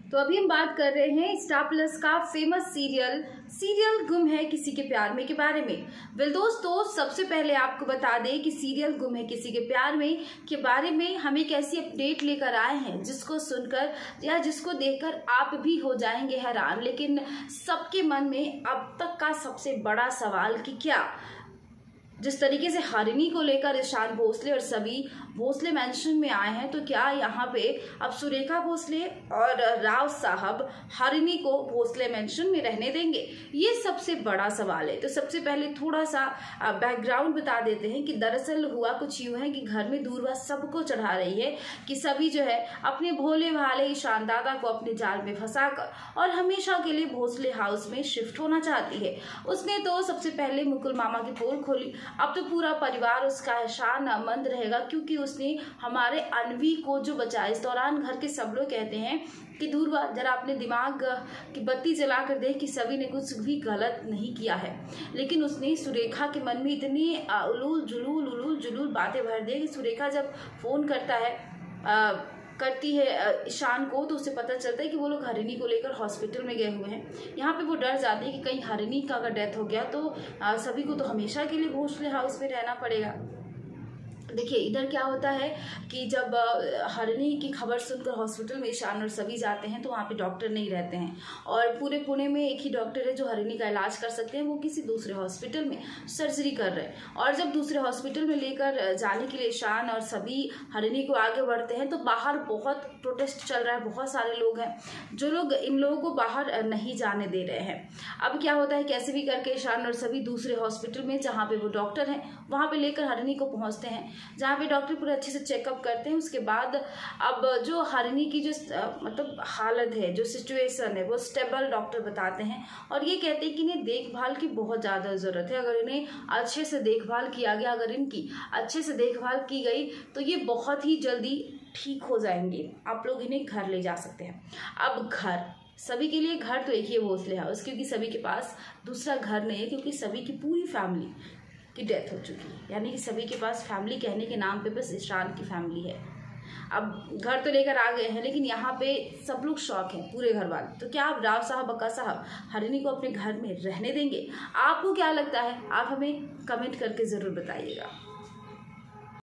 तो अभी हम बात कर रहे हैं स्टार प्लस का फेमस सीरियल गुम है किसी के प्यार में के बारे में। वेल दोस्तों, सबसे पहले आपको बता दें कि सीरियल गुम है किसी के प्यार में के बारे में हम एक ऐसी अपडेट लेकर आए हैं जिसको सुनकर या जिसको देखकर आप भी हो जाएंगे हैरान। लेकिन सबके मन में अब तक का सबसे बड़ा सवाल कि क्या जिस तरीके से हरिणी को लेकर ईशान भोसले और सभी भोसले मेंशन में आए हैं, तो क्या यहाँ पे अब सुरेखा भोसले और राव साहब हरिणी को भोसले मेंशन में रहने देंगे? ये सबसे बड़ा सवाल है। तो सबसे पहले थोड़ा सा बैकग्राउंड बता देते हैं कि दरअसल हुआ कुछ यूं है कि घर में दूरवा सबको चढ़ा रही है कि सभी जो है अपने भोले भाले ईशान दादा को अपने जाल में फंसाकर और हमेशा के लिए भोसले हाउस में शिफ्ट होना चाहती है। उसने तो सबसे पहले मुकुल मामा की पोल खोली। अब तो पूरा परिवार उसका एहसान मंद रहेगा क्योंकि उसने हमारे अनवी को जो बचाया। इस दौरान घर के सब लोग कहते हैं कि दूरवा जरा अपने दिमाग की बत्ती जला कर देख कि सभी ने कुछ भी गलत नहीं किया है। लेकिन उसने सुरेखा के मन में इतनी उलूल जुलूल बातें भर दी कि सुरेखा जब फोन करती है ईशान को तो उसे पता चलता है कि वो लोग हरिणी को लेकर हॉस्पिटल में गए हुए हैं। यहाँ पे वो डर जाती है कि कहीं हरिणी का अगर डेथ हो गया तो सभी को तो हमेशा के लिए भोसले हाउस में रहना पड़ेगा। देखिए इधर क्या होता है कि जब हरिणी की खबर सुनकर हॉस्पिटल में ईशान और सभी जाते हैं तो वहाँ पे डॉक्टर नहीं रहते हैं और पूरे पुणे में एक ही डॉक्टर है जो हरिणी का इलाज कर सकते हैं। वो किसी दूसरे हॉस्पिटल में सर्जरी कर रहे हैं और जब दूसरे हॉस्पिटल में लेकर जाने के लिए ईशान और सभी हरिणी को आगे बढ़ते हैं तो बाहर बहुत प्रोटेस्ट चल रहा है। बहुत सारे लोग हैं जो लोग इन लोगों को बाहर नहीं जाने दे रहे हैं। अब क्या होता है, कैसे भी करके ईशान और सभी दूसरे हॉस्पिटल में जहाँ पे वो डॉक्टर हैं वहाँ पे लेकर हरिणी को पहुँचते हैं, जहाँ पे डॉक्टर पूरे अच्छे से चेकअप करते हैं। उसके बाद अब जो हरिणी की जो मतलब हालत है, जो सिचुएशन है, वो स्टेबल डॉक्टर बताते हैं और ये कहते हैं कि इन्हें देखभाल की बहुत ज़्यादा ज़रूरत है। अगर इन्हें अच्छे से देखभाल किया गया, अगर इनकी अच्छे से देखभाल की गई तो ये बहुत ही जल्दी ठीक हो जाएंगे। आप लोग इन्हें घर ले जा सकते हैं। अब घर सभी के लिए घर तो एक ही है, भोसले हाउस, क्योंकि सभी के पास दूसरा घर नहीं है क्योंकि सभी की पूरी फैमिली की डेथ हो चुकी है। यानी कि सभी के पास फैमिली कहने के नाम पे बस ईशान की फैमिली है। अब घर तो लेकर आ गए हैं लेकिन यहाँ पे सब लोग शौक हैं, पूरे घर वाले। तो क्या आप राव साहब बक्का साहब हरिणी को अपने घर में रहने देंगे? आपको क्या लगता है? आप हमें कमेंट करके ज़रूर बताइएगा।